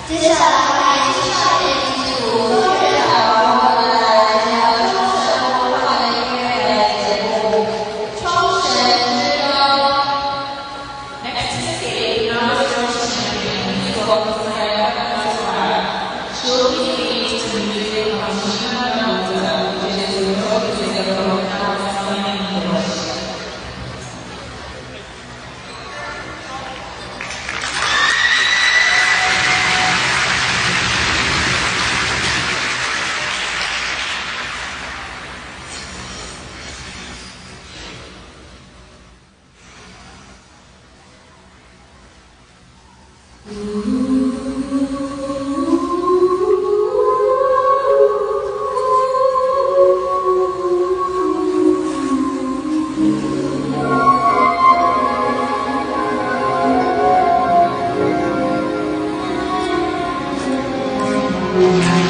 接下来欢迎少年剧组中学好朋友们来参加冲绳文化的音乐表演节目《冲绳之歌》。Next city, another champion, is from Sakaya Matsubara. She will be leading to the music of Sakaya Matsubara, which is the world music of California English. Thank you.